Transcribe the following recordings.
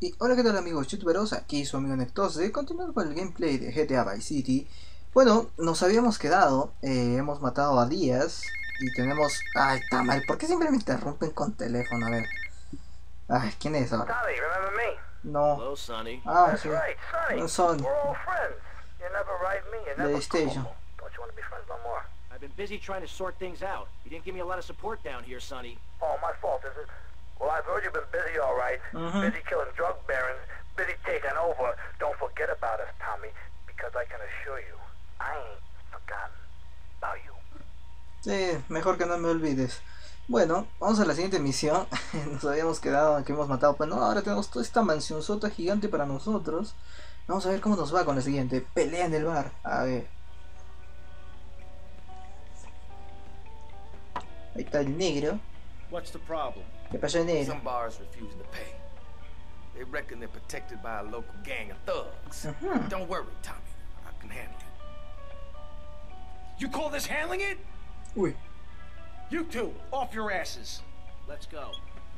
Y hola, ¿qué tal amigos youtuberos? Aquí su amigo Nectose, continuando con el gameplay de GTA Vice City. Bueno, nos habíamos quedado, hemos matado a Díaz y tenemos... Ay, está mal, ¿por qué siempre me interrumpen con teléfono? A ver. Ay, ¿quién es ahora? Tommy, remember me? No. Hello, Sonny. Ah, That's sí. right, Sonny. Son We're all friends. You never write me, you never PlayStation. call. Don't you want to be friends no more? I've been busy trying to sort things out. You didn't give me a lot of support down here, Sonny. Oh, my fault, is it? Well, I've heard you've been busy, all right. Busy killing drug barons, busy taking over. Don't forget about us, Tommy, because I can assure you, I ain't forgotten about you. Sí, mejor que no me olvides. Bueno, vamos a la siguiente misión. Nos habíamos quedado que hemos matado. Pues no, ahora tenemos toda esta mansión gigante para nosotros. Vamos a ver cómo nos va con la siguiente. Pelea en el bar. A ver. Ahí está el negro. What's the problem? ¿Qué pasó, negro? Some bars refusing to pay. They reckon they're protected by a local gang of thugs. Don't worry, Tommy. I can handle it. You call this handling it? Uy. You two, off your asses. Let's go.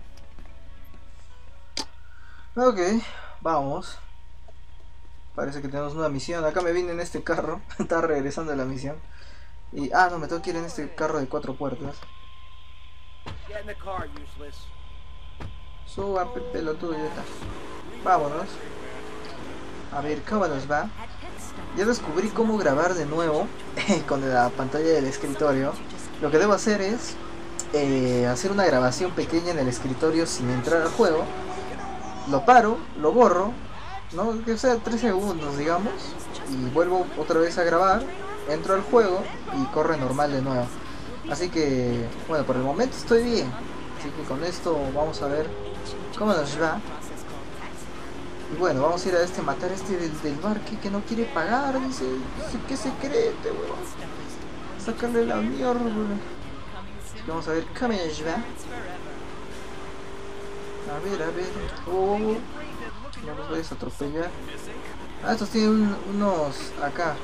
Ok, vamos. Parece que tenemos una misión. Acá me vine en este carro. Está regresando de la misión. Y... Ah, no, me tengo que ir en este carro de 4 puertas. Get in the car, useless. Suba, pelotudo, ya está. Vámonos. A ver, ¿cómo nos va? Ya descubrí cómo grabar de nuevo con la pantalla del escritorio. Lo que debo hacer es hacer una grabación pequeña en el escritorio sin entrar al juego. Lo paro, lo borro, ¿no? Que sea 3 segundos, digamos. Y vuelvo otra vez a grabar. Entro al juego y corre normal de nuevo. Así que, bueno, por el momento estoy bien. Así que con esto vamos a ver cómo nos va. Y bueno, vamos a ir a matar a este del bar que no quiere pagar. Dice que se cree, weón. Sacarle la mierda. Así que vamos a ver cómo nos va. A ver. Oh, no nos vayas a atropellar. Ah, estos tienen unos acá.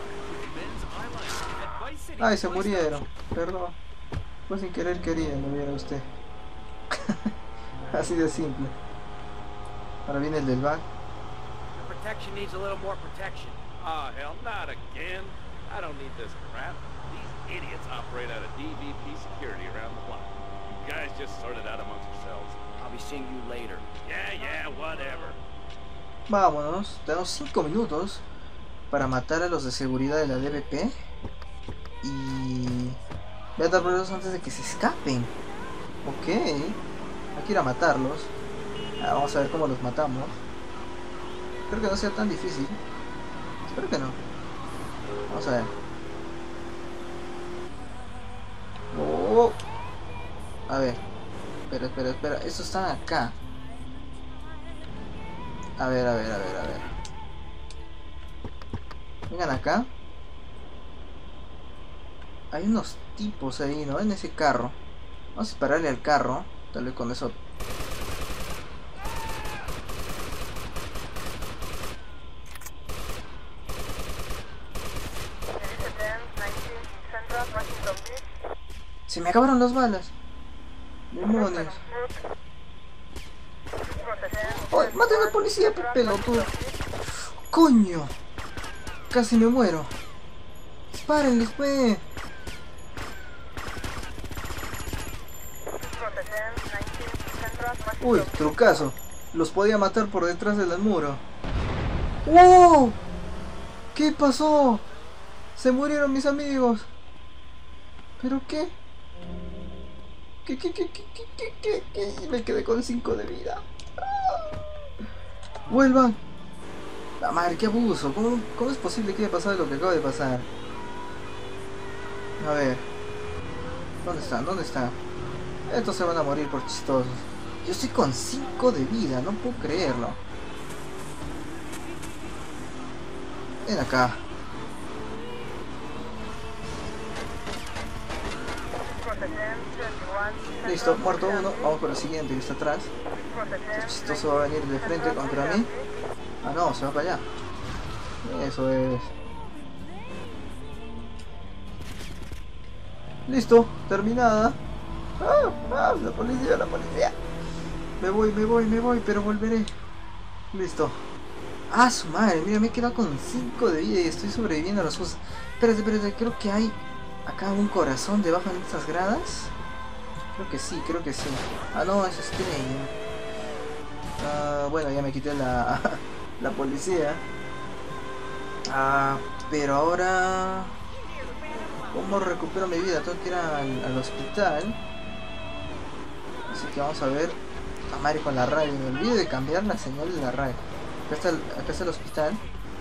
Ay, se murieron. Perdón. Fue sin querer quería, lo viera usted. Así de simple. Ahora viene el del bar. The protection needs a little more protection. Ah, hell, not again. I don't need this crap. These idiots operate out of DVP security around the block. You guys just sort it out amongst yourselves. I'll be seeing you later. Yeah, whatever. Vámonos. Tenemos 5 minutos para matar a los de seguridad de la DVP. Y voy a dar problemas antes de que se escapen. Ok. Hay que ir a matarlos. Vamos a ver cómo los matamos. Espero que no sea tan difícil. Espero que no. Vamos a ver. Oh. A ver. Espera. Estos están acá. A ver. Vengan acá. Hay unos tipos ahí, ¿no? En ese carro. Vamos a dispararle al carro. Tal vez con eso. Se me acabaron las balas. Demonios. ¡Oh! ¡Maten al policía, pelotudo! ¡Coño! Casi me muero. ¡Dispárenles, pues! Uy, trucazo. Los podía matar por detrás del muro. ¡Wow! ¿Qué pasó? Se murieron mis amigos. ¿Pero qué? ¿Qué? Me quedé con 5 de vida. ¡Vuelvan! La madre, qué abuso. ¿Cómo es posible que haya pasado lo que acaba de pasar? A ver. ¿Dónde están? Estos se van a morir por chistosos. Yo estoy con 5 de vida, no puedo creerlo. Ven acá. Listo, muerto uno. Vamos por el siguiente que está atrás. Este chistoso va a venir de frente contra mí. Ah, no, se va para allá. Eso es. Listo, terminada. La policía. Me voy, pero volveré. Listo. Ah, su madre, mira, me he quedado con 5 de vida y estoy sobreviviendo a las cosas. Espérate, creo que hay acá un corazón debajo de estas gradas. Creo que sí. Ah, no, eso es Crane. Bueno, ya me quité la, la policía. Pero ahora... ¿Cómo recupero mi vida? Tengo que ir al hospital. Así que vamos a ver. A madre con la radio. Me olvido de cambiar la señal de la radio. Acá está el hospital.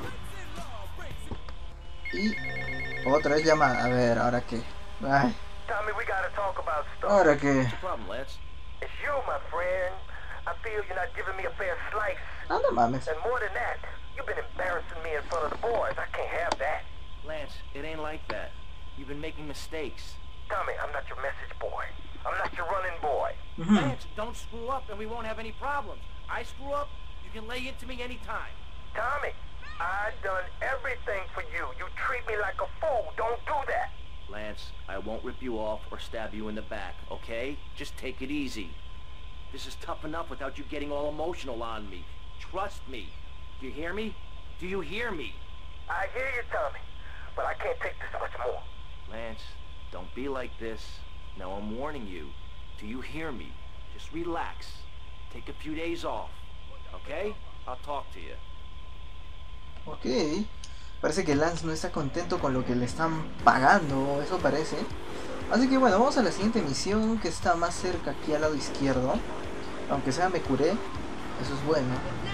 Y otra vez llamada. A ver, ¿ahora qué? Ay. Tommy, we gotta talk about stuff. ¿Ahora qué? What's the problem, Lance? It's you, my friend. I feel you're not giving me a fair slice. Ah, no mames. And more than that, you've been embarrassing me in front of the boys. I can't have that. Lance, it ain't like that. You've been making mistakes. Tommy, I'm not your message boy. I'm not your running boy. Lance, don't screw up and we won't have any problems. I screw up, you can lay into me anytime. Tommy, I've done everything for you. You treat me like a fool. Don't do that. Lance, I won't rip you off or stab you in the back, okay? Just take it easy. This is tough enough without you getting all emotional on me. Trust me. Do you hear me? Do you hear me? I hear you, Tommy, but I can't take this much more. Lance, don't be like this. Now I'm warning you. Do you hear me? Just relax. Take a few days off, okay? I'll talk to you. Ok. Parece que Lance no está contento con lo que le están pagando, eso parece. Así que bueno, vamos a la siguiente misión, que está más cerca aquí al lado izquierdo. Aunque sea me curé, eso es bueno.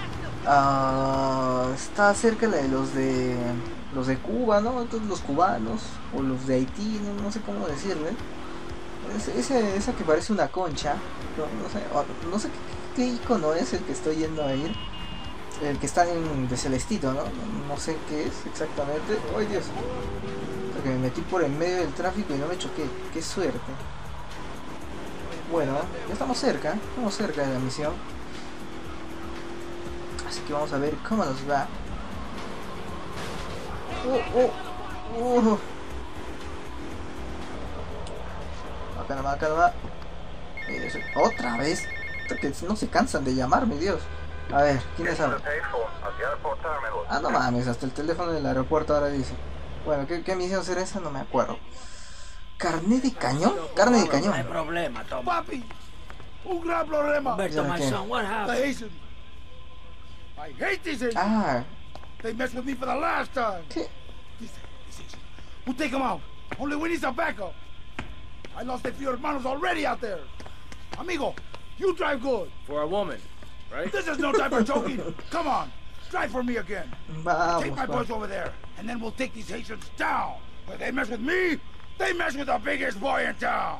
Está cerca la de los de Cuba, ¿no? Entonces los cubanos, o los de Haití, no sé cómo decirle. Esa que parece una concha, no sé qué icono es el que estoy yendo a ir. El que está de Celestito, ¿no? No sé qué es exactamente. ¡Ay, Dios! Porque me metí por en medio del tráfico y no me choqué. ¡Qué suerte! Bueno, ya estamos cerca de la misión. Así que vamos a ver cómo nos va. Acá no va. Otra vez. Que no se cansan de llamarme, Dios. A ver, ¿quién es ahora? Ah, no mames, hasta el teléfono del aeropuerto ahora dice. Bueno, ¿qué misión será esa? No me acuerdo. ¿Carne de cañón? Carne de cañón. No hay problema, Tom. Papi, un gran problema. Humberto, my ¿Qué? son, what The happened? Haitians. I hate these Haitians. Ah, They messed with me for the last time. ¿qué? These Haitians. We'll take them out. Only we need some backup. I lost a few hermanos already out there. Amigo, you drive good. For a woman, right? This is no time for joking. Come on, drive for me again. Vamos, Take my boys over there, and then we'll take these Haitians down. When they mess with me, they mess with the biggest boy in town.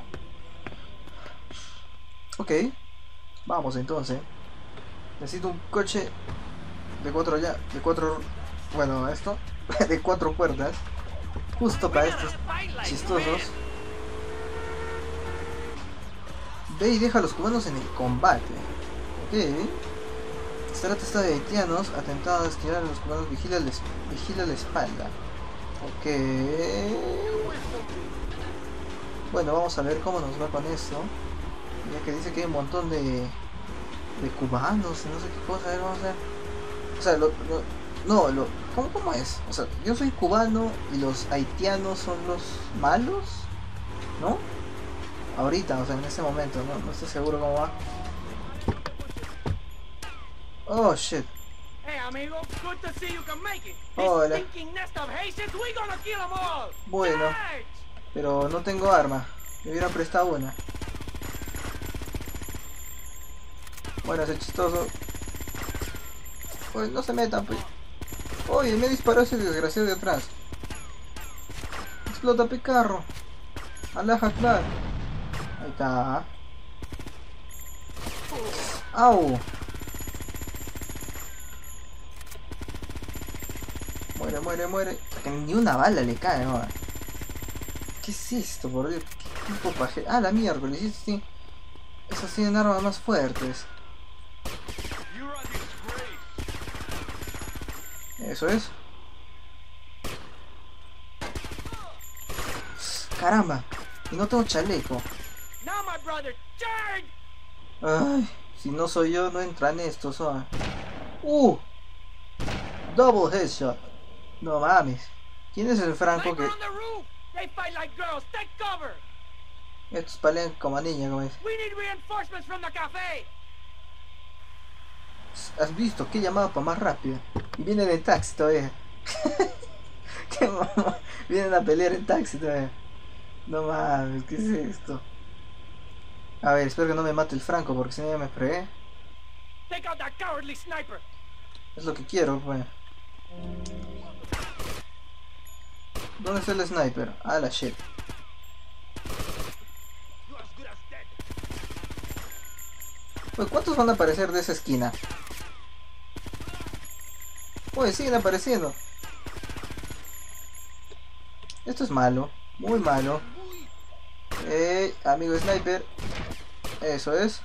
Ok, vamos entonces. Necesito un coche de cuatro, bueno, esto, de 4 puertas, justo para estos chistosos. Ve y deja a los cubanos en el combate. Ok. Se trata de haitianos, atentado a esquivar a los cubanos, vigila la espalda. Ok. Bueno, vamos a ver cómo nos va con esto. Ya que dice que hay un montón de cubanos y no sé qué cosa. A ver, vamos a ver. O sea, ¿cómo es? O sea, yo soy cubano y los haitianos son los malos, ¿no? Ahorita, o sea, en ese momento, no estoy seguro cómo va. Oh, shit. Hey, amigo, good to see you can make it. Hola. This stinking nest of Haitians, we gonna kill them all. Bueno, Charge! pero no tengo arma. Me hubiera prestado una. Bueno, ese chistoso. Uy, no se metan, pues. Oye, me disparó ese desgraciado de atrás. Explota, picarro. Allah Akbar. Ahí está. ¡Au! Muere. Que ni una bala le cae, ¿no? ¿Qué es esto, por Dios? ¿Qué tipo paje? Ah, la miércoles, sí. Esas tienen armas más fuertes. Eso es. Caramba. Y no tengo chaleco. Now, my brother, charge! Ay, si no soy yo, no entran estos, ¿o? Double headshot. No mames. ¿Quién es el Franco que... Estos pelean como niña, como es? ¿Has visto? ¿Qué llamado para más rápido? Y vienen en taxi todavía. ¿Qué mamá? Vienen a pelear en taxi todavía. No mames, ¿qué es esto? A ver, espero que no me mate el Franco porque si no ya me fregué. Es lo que quiero, pues. ¿Dónde está el sniper? Ah, la shit. Pues, ¿cuántos van a aparecer de esa esquina? Pues siguen apareciendo. Esto es malo, muy malo. Amigo sniper. Eso es.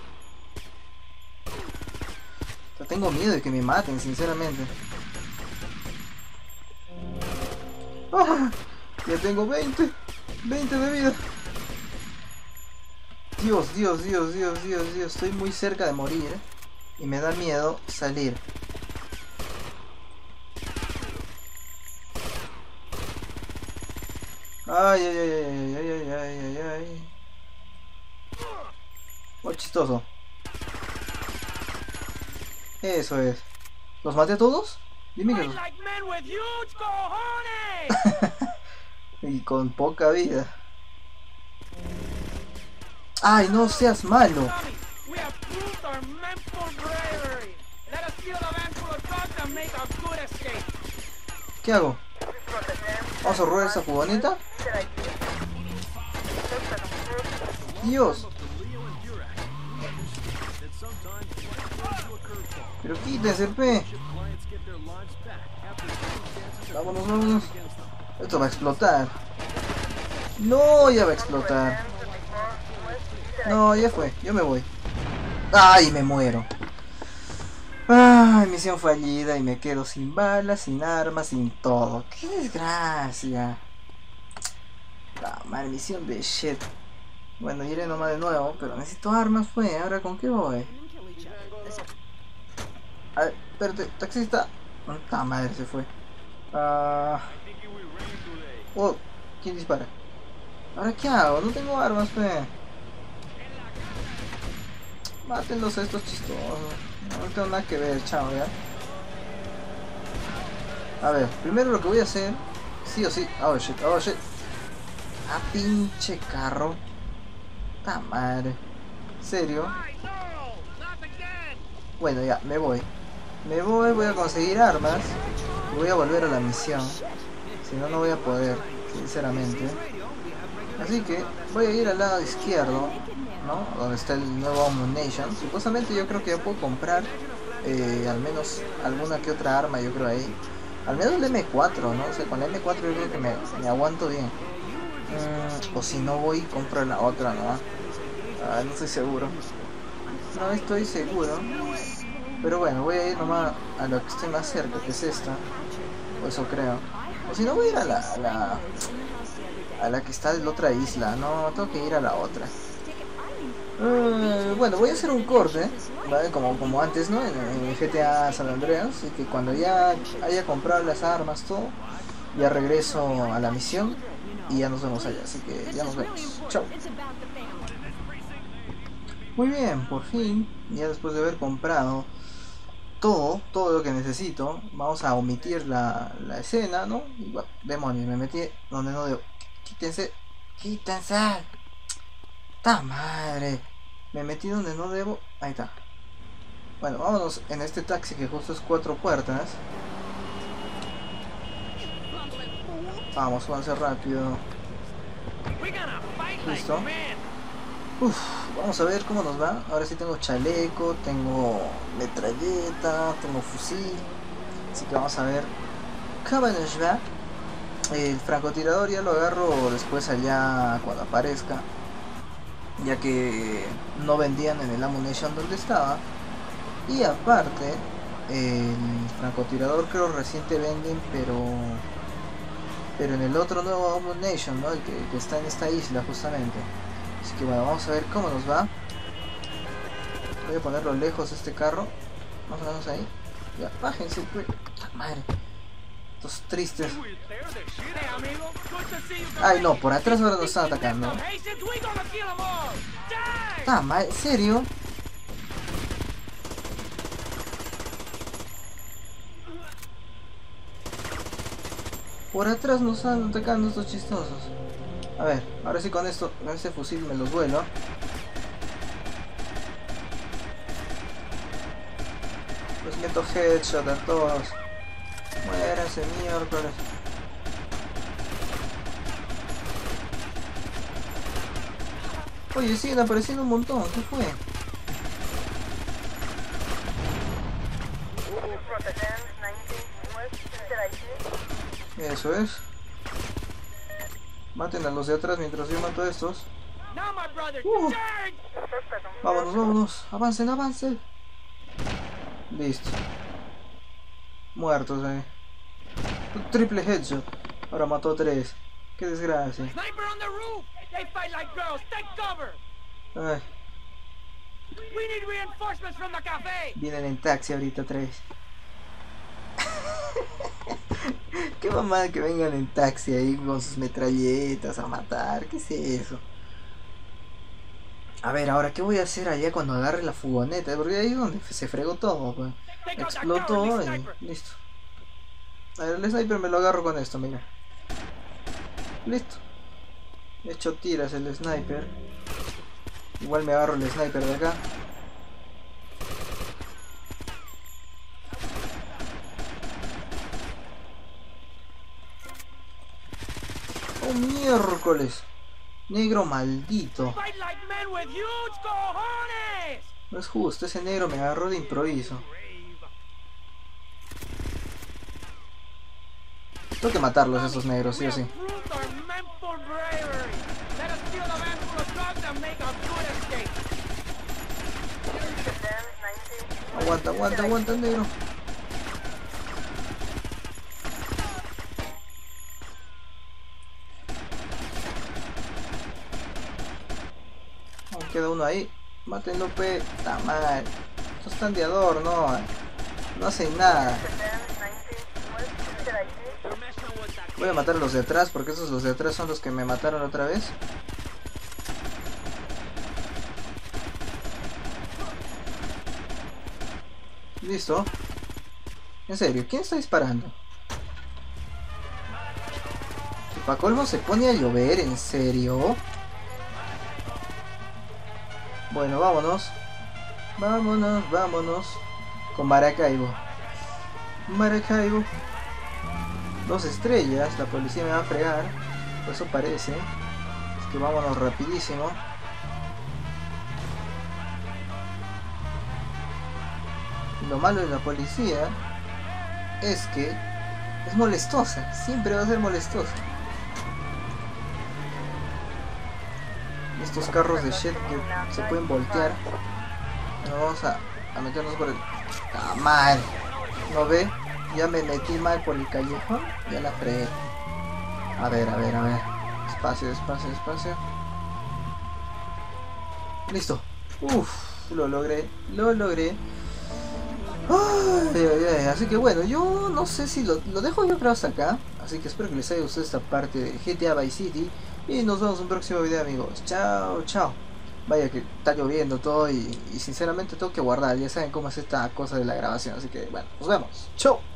Tengo miedo de que me maten, sinceramente. ¡Ah! Ya tengo 20 de vida. Dios, estoy muy cerca de morir y me da miedo salir. Ay. Muy chistoso. Eso es. ¿Los maté a todos? Dime que los... Y con poca vida. ¡Ay, no seas malo! ¿Qué hago? ¿Vamos a robar esa furgoneta? ¡Dios! Pero quítense, pe. Vámonos. Esto va a explotar. No, ya va a explotar. No, ya fue. Yo me voy. Ay, me muero. Ay, misión fallida y me quedo sin balas, sin armas, sin todo. Qué desgracia. Mal misión de shit. Bueno, iré nomás de nuevo, pero necesito armas, fue. ¿Ahora con qué voy? A ver, espérate, taxista. ¡Ah, madre, se fue! Oh, ¿quién dispara? ¿Ahora qué hago? No tengo armas, fe. Mátenlos a estos chistosos. No tengo nada que ver, chao, ya. A ver, primero lo que voy a hacer, sí o sí. Oh shit. Ah, pinche carro. ¡Ta madre! ¿Serio? Bueno, ya, me voy, voy a conseguir armas y voy a volver a la misión. Si no, no voy a poder, sinceramente. Así que voy a ir al lado izquierdo, ¿no? Donde está el nuevo Ammunition. Supuestamente yo creo que ya puedo comprar al menos alguna que otra arma, yo creo ahí. Al menos el M4, ¿no? O sea, con el M4 yo creo que me aguanto bien. O si no voy y compro la otra, ¿no? No estoy seguro. No estoy seguro. Pero bueno, voy a ir nomás a lo que esté más cerca, que es esta. O eso creo. O si no, voy a ir a la que está en la otra isla. No, tengo que ir a la otra. Bueno, voy a hacer un corte, ¿vale? Como antes, ¿no? En GTA San Andreas. Así que cuando ya haya comprado las armas, todo, ya regreso a la misión y ya nos vemos allá. Así que ya nos vemos. Chao. Muy bien, por fin, ya después de haber comprado todo lo que necesito, vamos a omitir la escena, ¿no? Y bueno, demonios, me metí donde no debo. Quítense. ¡Ta madre! Me metí donde no debo. Ahí está. Bueno, vámonos en este taxi que justo es 4 puertas. Vamos, avance rápido. Listo. Vamos a ver cómo nos va. Ahora sí tengo chaleco, tengo metralleta, tengo fusil. Así que vamos a ver cómo nos va. El francotirador ya lo agarro después allá cuando aparezca, ya que no vendían en el Ammunition donde estaba. Y aparte el francotirador creo recién te venden, pero en el otro nuevo Ammunition, ¿no? El que está en esta isla justamente. Así que bueno, vamos a ver cómo nos va. Voy a ponerlo lejos este carro, más o menos ahí. Ya, bájense, pues. Madre. Estos tristes. Ay, no, por atrás ahora nos están atacando. Ah, madre, ¿en serio? Por atrás nos están atacando estos chistosos. A ver, ahora sí con esto, con este fusil me los vuelo. Los meto headshot a todos. Muéranse, miércoles. Oye, siguen apareciendo un montón. ¿Qué fue? Eso es. Maten a los de atrás mientras yo mato a estos. Vámonos, vámonos. Avancen, avancen. Listo. Muertos ahí. Un triple headshot. Ahora mató a 3. Qué desgracia. Ay. Vienen en taxi ahorita 3. Qué mamada que vengan en taxi ahí con sus metralletas a matar. ¿Qué es eso? A ver, ahora, ¿qué voy a hacer allá cuando agarre la furgoneta? Porque ahí es donde se fregó todo, pues. Explotó y listo. A ver, el sniper me lo agarro con esto, mira. Listo. He hecho tiras el sniper. Igual me agarro el sniper de acá. ¡Oh, miércoles! Negro maldito. No es justo, ese negro me agarró de improviso. Tengo que matarlos esos negros, sí o sí. Aguanta, aguanta, aguanta, negro. Queda uno ahí. Mátenlo, pe. Está mal. Estos están de adorno. No hacen nada. Voy a matar a los de atrás porque esos los de atrás son los que me mataron otra vez. Listo. En serio, ¿quién está disparando? ¿Y para colmo se pone a llover? ¿En serio? Bueno, vámonos. Vámonos, vámonos. Con Maracaibo. Maracaibo. 2 estrellas, la policía me va a fregar. Por eso parece. Es que vámonos rapidísimo. Y lo malo de la policía es que es molestosa. Siempre va a ser molestosa. Estos carros de shit que se pueden voltear. Vamos a meternos por el... ¡Ah, mal! ¿No ve? Ya me metí mal por el callejón. Ya la fregué. A ver, a ver, a ver. Espacio, espacio, espacio. Listo. Uff, lo logré. Lo logré. Ay, ay, ay. Así que bueno, yo no sé si lo dejo yo creo hasta acá. Así que espero que les haya gustado esta parte de GTA Vice City. Y nos vemos en un próximo video, amigos. Chao, chao. Vaya que está lloviendo todo y sinceramente tengo que guardar. Ya saben cómo es esta cosa de la grabación. Así que bueno, nos vemos. Chao.